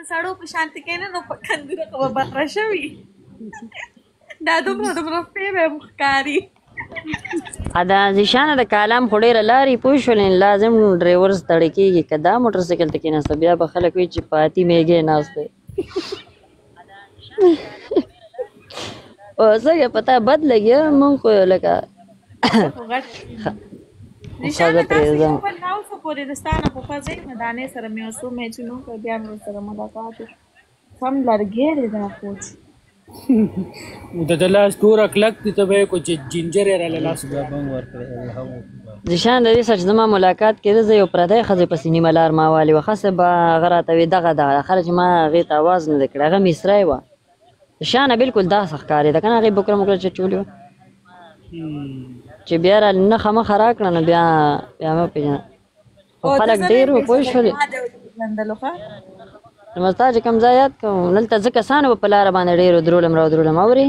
سړو په شانتي کې نه نو په کندره خو به بره شوي دا دومره پې به م ښکاري دا ذیشانه د کالام خو ډېره لارې پوه شولې لازم ډریور ستړی کېږي که دا موټر سایکل ته کېناسته بیا به خلک وایي چې پاتې میږی ناست دی څنګه پتا بد لګیا مونږ خو لکه ریشانه تاسو یو بل راوڅو پورې د ستا نه پخوا ځای نه دانې سره مې یو څو میچونه وکړل بیا مې ورسره ملاقات وکړ سم لرګی دی دا کوچ د ده لاس توره کلک دي ته به یې کو چې جینجر یې راله لاس ذیشان د دې سره چې زما ملاقات کېده زه یو پردی ښځې پسې نیمه لار ما والې وه ښه به هغه راته وې دغه خله چې ما هغې ته اواز نه دی کړی هغه مصری وه شانه بالکل داسې ښکارېده که نه هغې بکره مکره چچولې وه چې بیا را نښه مخه را کړه نو بیا مه پېژنه خو خلک ډېر وو پوه شولې نو ستا چې کوم ځای یاد کړم دلته ځه کسانو به په لاره باندې ډېر درولم را درولم اورې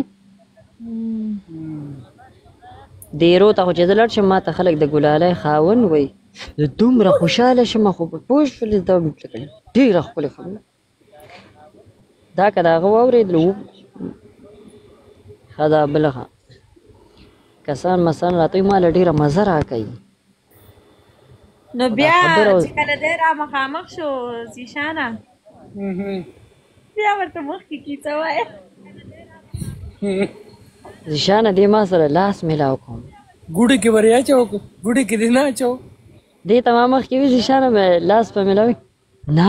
دیرو ته خو چې زه لاړ شم ما ته خلک د ګلالۍ خاوند وایي زه دومره خوشحاله شم خو پوه شولې دا ډېره ښکلې خبره دا که د هغه واورېدلو ښه دا بله ښه کسان مثلا راته وایي ما له ډېره مزه راکوي نو بیا چې کله دی را مخامخ شو زیشانه بیا ورته مخکې کیسه وایه زیشانه دې ما سره لاس میلاو کوم ګوډې کې ورې اچو ګوډې کې دې نه اچو دې ته ما مخکې وي زیشانه مې لاس په میلاوي نه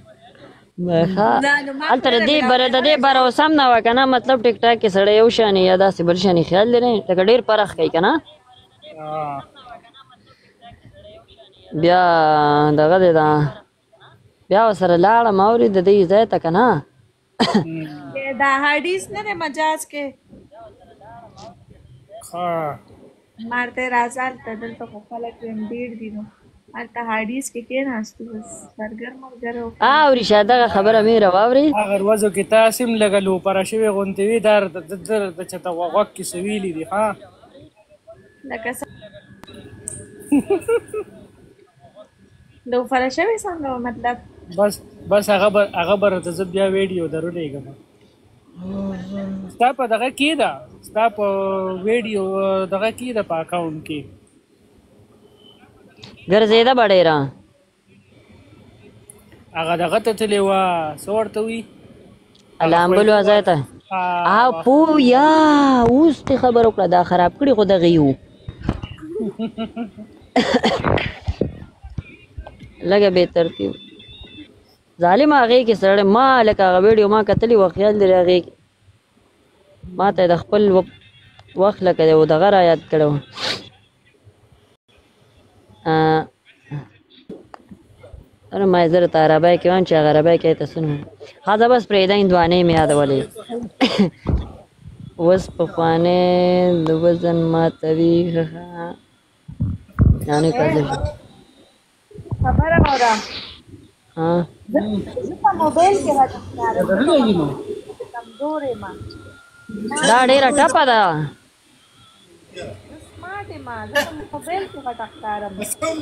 هلته د دې بروسه هم نه وه که نه مطلب ټیک ټاک کې سړی یو شانې یا داسې بل شانې خیال لري لکه ډېر پرخ کوي که نه بیا دغه دی دا بیا ورسره لاړم اورې د دې ځای ته که نه دا حدیث نه دی مجاز کې مارته راځه هلته دلته خو خلک ډېر دي نو هلته حدیث کې کېناستو بس برګر مرګر اورېشه دغه خبره مې راواورې هغه ورځو کې تاسې هم لږه لوپره شوې غوندې وي دا د چېرته غوږ کې څه ویلي دي ښه لکه لوپره شوې څنګه مطلب بس هغه به راته زه بیا ویډیو درولېږم ستا په دغه کې ده ستا په ویډیو دغه کې ده په اکاونټ کې ګرځېده به ډېره هغه دغه ته تللې وه څه ورته وي لامبلو ځای ته پویا اوس دې خبره وکړه دا خراب کړي خو دغې وو لږه بې ترتیب ظالم هغې کې سړی ما لکه هغه ویډیو ما کتلې وه خیال لري هغې کې ما ته د خپل وخت لکه یو دغه را یاد کړی وه اره ما یې زه راته عربی کې وایم چې هغه عربی کې ته څه نه ښه زه بس پرېږده هندوانې مې یادولې اوس پخوانی د وزن ماتوي یعنې کاذب خبره واوره زه په موبایل کې راته ښکارم کمزور یم دا ډېره ټپه ده سمارټ یم زه په موبایل کې راته ښکارم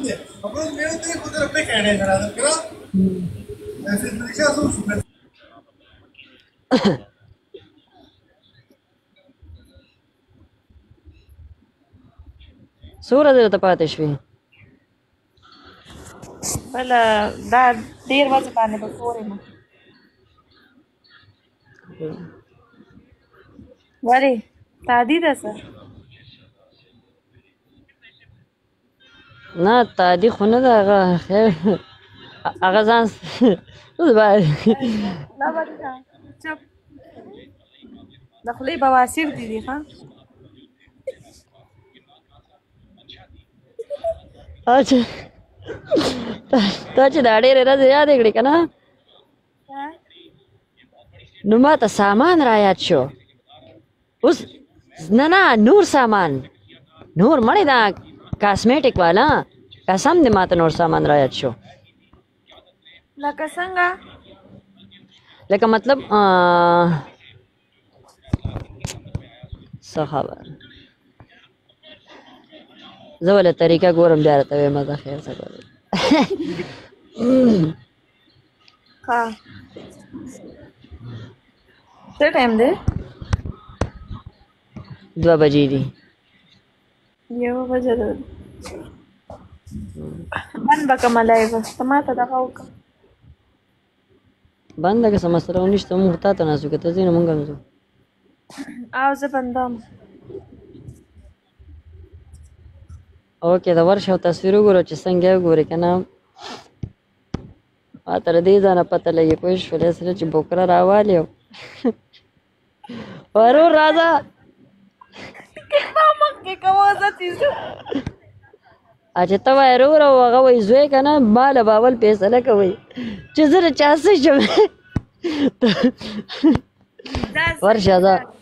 څو ورځې راته پاتې شوې بله دا ډېر ورځې باندې به کور یم ولې تادي ده څه نه تادي خو نه ده هغه خیر هغه ځان چپ د خولې بواسیر دي ښه تا چې دا ډېرې ورځې یادې کړې که نه نو ما ته سامان را یاد شو اوس نه نور سامان نور مړې دا کاسمیټک والا قسم دې ما ته نور سامان را یاد شو لکه څنګه لکه مطلب څه خبر زه وله طریقه ګورم بیا راته وایم زه خیر څه کوم ها څه ټایم دی 2 بجې دي 1 بجه ده بند به کومه لایو ته ما ته دغه وکړه بنده که څه مسله ونشته موږ تا ته ناست یو که ته ځې نو موږ هم ځو او زه بندم اوکې د ورشه او تصویر وګوره چې څنګه یې وګورې که نه ما ته له دې ځانه پته لګي پوه شولې سره چې بوکره راوالې ورور راځه مخکې کوه زه تیزو چې ته وایې ورور او هغه وایي زوی که نه ما له به اول فیصله کوئ چې زه د چا څه شم ورشه ځه